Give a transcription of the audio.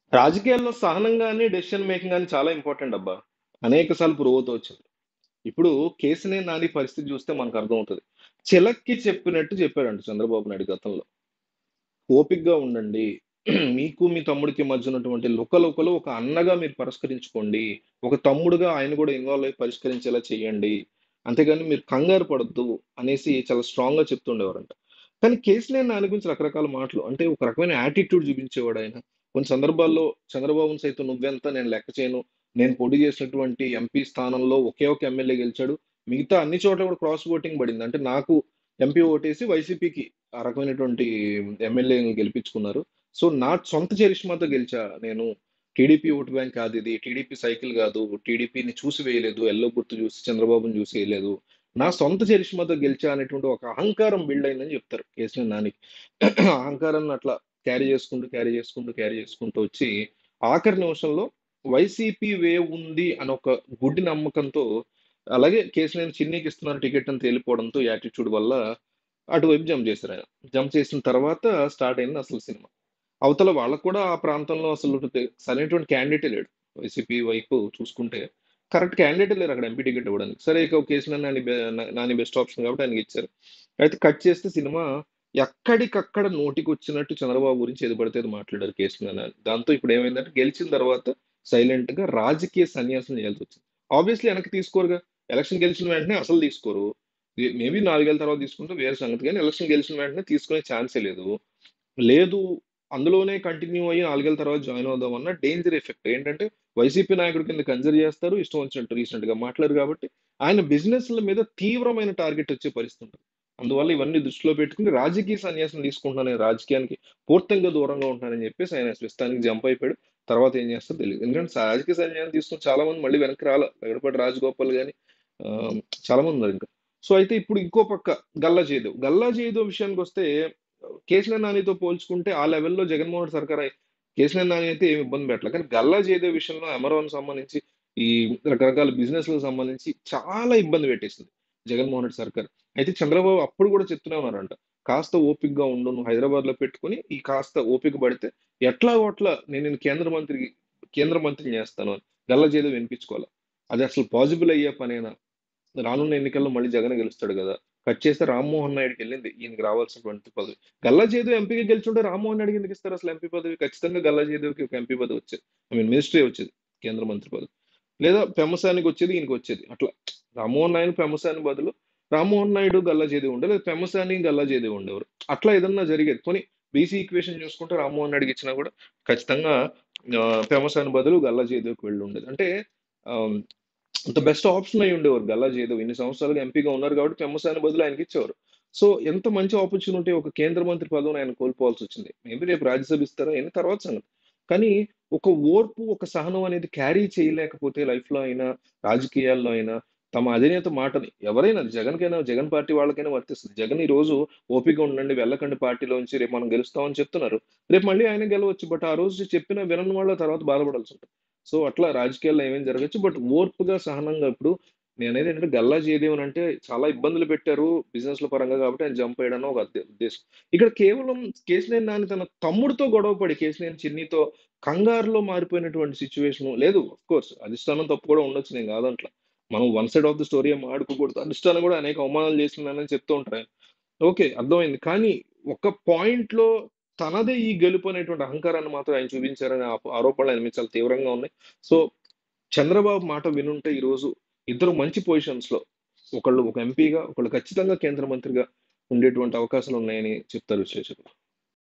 రాజకీయాల్లో సహనం గాని, డెసిషన్ మేకింగ్ గాని చాలా ఇంపార్టెంట్ అబ్బా! అనేక సార్లు ప్రూవ్ అవుతూ వచ్చింది. ఇప్పుడు కేశినేని నాని పరిస్థితి చూస్తే మనకు అర్థమవుతది. చిలక్కి చెప్పినట్టు చెప్పాడంట చంద్రబాబు నాయుడు గతంలో. ఓపికగా ఉండండి. మీకు మీ తమ్ముడికి మధ్య ఉన్నటువంటి లుకలుకలు ఒక అన్నగా మీరు పరిష్కరించుకోండి. ఒక తమ్ముడుగా ఆయన కూడా ఇన్వాల్వ్ అయ్యి పరిష్కరించేలా చేయండి. అంతేగాని మీరు కంగారు పడొద్దు అనేసి చాలా స్ట్రాంగ్‌గా చెప్తుండేవారంట. కానీ కేసీఆర్ నాని గురించి రకరకాల మాటలు అంటే ఒక రకమైన యాటిట్యూడ్ చూపించేవాడు ఆయన. కొన్ని సందర్భాల్లో చంద్రబాబుని సైతం నువ్వెంత నేను లెక్క చేయను. నేను పోటీ చేసినటువంటి ఎంపీ స్థానంలో ఒకే ఒక ఎమ్మెల్యే గెలిచాడు. మిగతా అన్ని చోట్ల కూడా క్రాస్ ఓటింగ్ పడింది. అంటే నాకు ఎంపీ ఓటేసి వైసీపీకి ఆ రకమైనటువంటి ఎమ్మెల్యేని గెలిపించుకున్నారు. సో, నా సొంత చరిష్మాతో గెలిచా నేను. టీడీపీ ఓట్ బ్యాంక్ కాదు ఇది. టీడీపీ సైకిల్ గాదు. టీడీపీని చూసి వేయలేదు. ఎల్లో గుర్తు చూసి చంద్రబాబుని చూసి ఎయలేదు. నా సొంత చరిష్మాతో గెలిచా అనేటువంటి ఒక అహంకారం బిల్డ్ అయిందని చెప్తారు కేసీఆర్ నానికి. అహంకారాన్ని అట్లా క్యారీ చేసుకుంటూ, క్యారీ చేసుకుంటూ, క్యారీ చేసుకుంటూ వచ్చి ఆఖరి నిమిషంలో వైసీపీ వేవ్ ఉంది అని ఒక గుడ్డి నమ్మకంతో అలాగే కేసీఆర్ చిన్నికి ఇస్తున్నారు టికెట్ అని తేలిపోవడంతో యాటిట్యూడ్ వల్ల అటువైపు జంప్ చేశారాయన. జంప్ చేసిన తర్వాత స్టార్ట్ అయింది అసలు సినిమా. అవతల వాళ్ళకి కూడా ఆ ప్రాంతంలో అసలు సరైనటువంటి క్యాండిడేటే లేడు. వైసీపీ వైపు చూసుకుంటే కరెక్ట్ క్యాండిడేటే లేరు అక్కడ ఎంపీ టికెట్ ఇవ్వడానికి. సరే ఇక కేసీఆర్ నాని బెస్ట్ ఆప్షన్ కాబట్టి ఆయనకి ఇచ్చారు. అయితే కట్ చేస్తే సినిమా ఎక్కడికక్కడ నోటికొచ్చినట్టు చంద్రబాబు గురించి ఏది పడితే అది మాట్లాడారు కేసీఆర్ నాని. దాంతో ఇప్పుడు ఏమైందంటే గెలిచిన తర్వాత సైలెంట్‌గా రాజకీయ సన్యాసం చేయాల్సొచ్చింది. ఆబ్వియస్లీ వెనక్కి తీసుకోరుగా. ఎలక్షన్ గెలిచిన వెంటనే అసలు తీసుకోరు. మేబీ 4 ఏళ్ల తర్వాత తీసుకుంటే వేరే సంగతి గానీ, ఎలక్షన్ గెలిచిన వెంటనే తీసుకునే ఛాన్సే లేదు. లేదు అందులోనే కంటిన్యూ అయ్యి 4 ఏళ్ల తర్వాత జాయిన్ అవుదామన్న డేంజర్ ఎఫెక్ట్. ఏంటంటే వైసీపీ నాయకుడి కింద కన్సిడర్ చేస్తారు. ఇష్టం వచ్చినట్టు రీసెంట్‌గా మాట్లాడారు కాబట్టి, ఆయన బిజినెస్‌ల మీద తీవ్రమైన టార్గెట్ వచ్చే పరిస్థితి ఉంటది. అందువల్ల ఇవన్నీ దృష్టిలో పెట్టుకొని రాజకీయ సన్యాసం తీసుకుంటున్నాను. నేను రాజకీయానికి పూర్తిగా దూరంగా ఉంటున్నానని చెప్పేసి ఆయన స్వస్థానికి జంప్ అయిపోయాడు. తర్వాత ఏం చేస్తారో తెలీదు. ఎందుకంటే రాజకీయ సన్యాసం తీసుకొని చాలా మంది మళ్ళీ వెనక్కి రాలా. లగడపాటి రాజగోపాల్ గాని చాలా మంది ఉన్నారు ఇంకా. సో, అయితే ఇప్పుడు ఇంకో పక్క గల్లా జయదేవ్. గల్లా జయదేవ్ విషయానికొస్తే కేసీఆర్ నానితో పోల్చుకుంటే ఆ లెవెల్‌లో జగన్మోహన్ రెడ్డి సర్కార్ కేసీఆర్ నాని అయితే ఏమి ఇబ్బంది పెట్టలే. కానీ గల్లా జయదేవ్ విషయంలో అమరావతికి సంబంధించి ఈ రకరకాల బిజినెస్‌లకు సంబంధించి చాలా ఇబ్బంది పెట్టేసింది జగన్మోహన్ రెడ్డి సర్కార్. అయితే చంద్రబాబు అప్పుడు కూడా చెప్తూనే ఉన్నారంట. కాస్త ఓపికగా ఉండు. నువ్వు హైదరాబాద్‌లో పెట్టుకొని ఈ కాస్త ఓపిక పడితే ఎట్లాగో అట్లా నేను నిన్ను కేంద్ర మంత్రిని చేస్తాను అని. గల్లా జయదేవ్ వినిపించుకోలా. అది అసలు పాజిబుల్ అయ్యే పనేనా? రానున్న ఎన్నికల్లో మళ్ళీ జగనే గెలుస్తాడు గదా! కట్ చేస్తే రామ్మోహన్ నాయుడుకెళ్ళింది ఈయనకి రావాల్సినటువంటి పదవి. గల్లా జయదేవ్ ఎంపీగా గెలిచుంటే రామ్మోహన్ నాయుడుకి ఎందుకు ఇస్తారు అసలు ఎంపీ పదవి? ఖచ్చితంగా గల్లా జయదేవ్‌కి ఒక ఎంపీ పదవి వచ్చేది. ఐ మీన్ మినిస్ట్రీ వచ్చేది. కేంద్ర మంత్రి పదవి. లేదా పెమ్మసానికి వచ్చేది, ఈయనకొచ్చేది. అట్లా రామ్మోహన్ నాయుడు, పెమ్మసాని బదులు రామ్మోహన్ నాయుడు, గల్లా జయదేవ్ ఉండే లేదా పెమ్మసాని, గల్లా జయదేవ్ ఉండేవారు. అట్లా ఏదన్నా జరిగేది. పోనీ బీసీ ఈక్వేషన్ చూసుకుంటే రామ్మోహన్ నాయుడుకి ఇచ్చినా కూడా ఖచ్చితంగా పెమ్మసాని బదులు గల్లా జయదేవ్‌కి వెళ్ళుండేది. అంటే ఆహ్ అంత బెస్ట్ ఆప్షన్ అయ్యి ఉండేవారు గల్లా జయదేవ్. ఇన్ని సంవత్సరాలుగా ఎంపీగా ఉన్నారు కాబట్టి పెమ్మసాని బదులు ఆయనకిచ్చేవారు. సో, ఎంత మంచి ఆపర్చునిటీ ఒక కేంద్ర మంత్రి పదవిని ఆయన కోల్పోవాల్సొచ్చింది. మేబీ రేపు రాజ్యసభ ఇస్తారో అయన్నీ తర్వాత సంగతి. కానీ ఒక ఓర్పు, ఒక సహనం అనేది క్యారీ చేయలేకపోతే లైఫ్‌లో అయినా, రాజకీయాల్లో అయినా తమ అధినేత మాటని ఎవరైనా జగన్‌కైనా, జగన్ పార్టీ వాళ్ళకైనా వర్తిస్తది. జగన్ ఈరోజు ఓపికగా ఉండండి, వెళ్ళకండి పార్టీలోంచి రేపు మనం గెలుస్తామని చెప్తున్నారు. రేపు మళ్ళీ ఆయనే గెలవచ్చు. బట్ ఆ రోజు చెప్పిన వినని వాళ్ళు తర్వాత బాధపడాల్సుంటది. సో, అట్లా రాజకీయాల్లో ఏమైనా జరగొచ్చు. బట్ ఓర్పుగా, సహనంగా ఇప్పుడు నేననేదేంటంటే గల్లా జయదేవన్ అంటే చాలా ఇబ్బందులు పెట్టారు బిజినెస్‌ల పరంగా కాబట్టి ఆయన జంప్ అయ్యాడని ఒక ఉద్దేశం. ఇక్కడ కేవలం కేశినేని నాని తన తమ్ముడితో గొడవ పడి కేశినేని చిన్నితో కంగారులో మారిపోయినటువంటి సిట్యుయేషను లేదు. ఆఫ్‌కోర్స్ అధిష్టానం తప్పు కూడా ఉండొచ్చు నేను కాదంట్ల. మనం one side of the story ఏం మాట్లాడుకోకూడదు. అధిష్టానం కూడా అనేక అవమానాలు చేసిందనని చెప్తూ ఉంటారు ఆయన. ఓకే. అర్థమైంది. కానీ ఒక పాయింట్‌లో తనదే ఈ గెలుపు అనేటువంటి అహంకారాన్ని మాత్రం ఆయన చూపించారనే ఆరోపణలు ఆయన మీద చాలా తీవ్రంగా ఉన్నాయి. సో, చంద్రబాబు మాట వినుంటే ఈరోజు ఇద్దరు మంచి పొజిషన్స్‌లో ఒకళ్ళు ఒక ఎంపీగా, ఒకళ్ళు ఖచ్చితంగా కేంద్ర మంత్రిగా ఉండేటువంటి అవకాశాలున్నాయని చెప్తారు విశ్లేషకులు.